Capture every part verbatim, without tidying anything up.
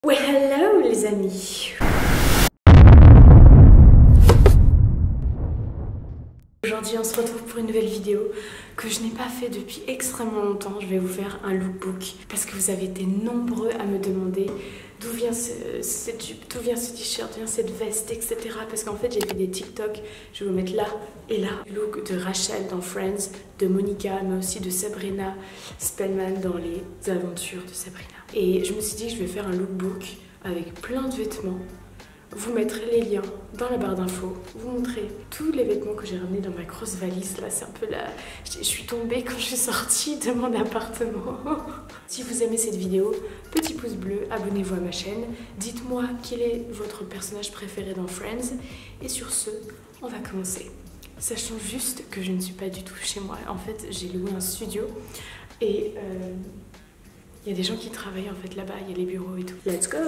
Ouais, hello les amis. Aujourd'hui on se retrouve pour une nouvelle vidéo que je n'ai pas fait depuis extrêmement longtemps. Je vais vous faire un lookbook parce que vous avez été nombreux à me demander d'où vient ce, cette jupe, d'où vient ce t-shirt, d'où vient cette veste, et cetera. Parce qu'en fait j'ai fait des TikTok, je vais vous mettre là et là. Le look de Rachel dans Friends, de Monica, mais aussi de Sabrina Spellman dans les aventures de Sabrina. Et je me suis dit que je vais faire un lookbook avec plein de vêtements. Vous mettrez les liens dans la barre d'infos, vous montrer tous les vêtements que j'ai ramenés dans ma grosse valise. Là, c'est un peu la... Je suis tombée quand je suis sortie de mon appartement. Si vous aimez cette vidéo, petit pouce bleu, abonnez-vous à ma chaîne. Dites-moi quel est votre personnage préféré dans Friends. Et sur ce, on va commencer. Sachant juste que je ne suis pas du tout chez moi. En fait, j'ai loué un studio et... Euh... il y a des gens qui travaillent en fait là-bas, il y a les bureaux et tout. Let's go!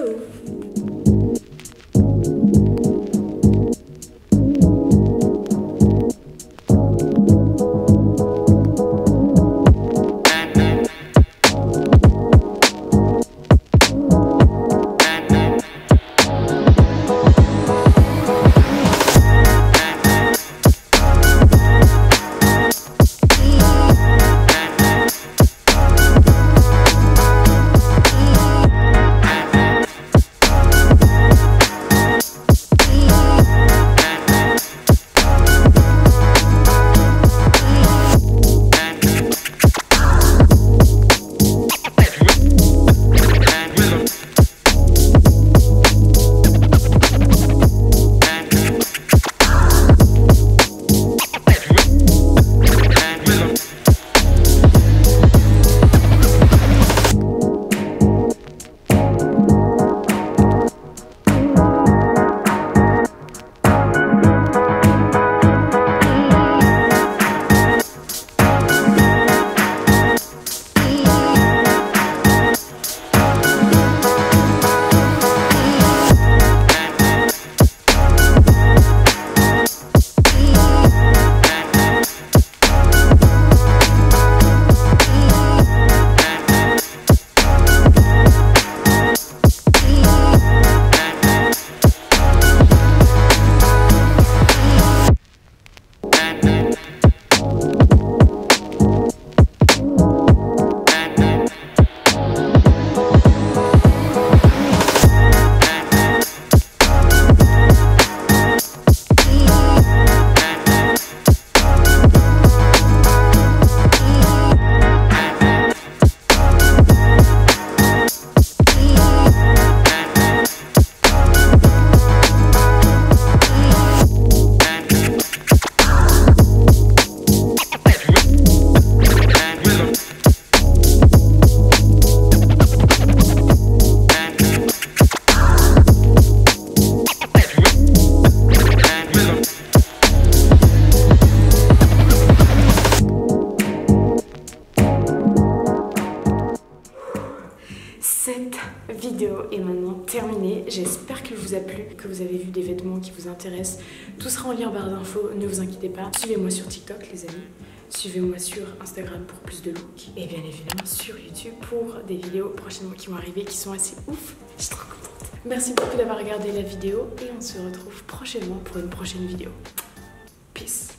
Cette vidéo est maintenant terminée. J'espère qu'elle vous a plu, que vous avez vu des vêtements qui vous intéressent. Tout sera en lien en barre d'infos, ne vous inquiétez pas. Suivez-moi sur TikTok les amis. Suivez-moi sur Instagram pour plus de looks. Et bien évidemment sur YouTube pour des vidéos prochainement qui vont arriver, qui sont assez ouf. Je suis trop contente. Merci beaucoup d'avoir regardé la vidéo et on se retrouve prochainement pour une prochaine vidéo. Peace.